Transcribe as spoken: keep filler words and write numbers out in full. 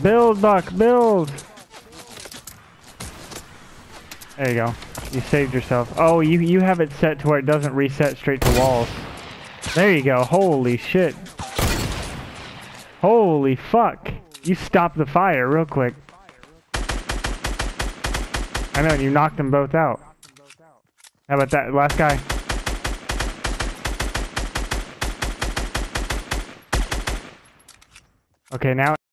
Build, Buck, build! There you go. You saved yourself. Oh, you, you have it set to where it doesn't reset straight to walls. There you go. Holy shit. Holy fuck. You stopped the fire real quick. I know, you knocked them both out. How about that last guy? Okay, now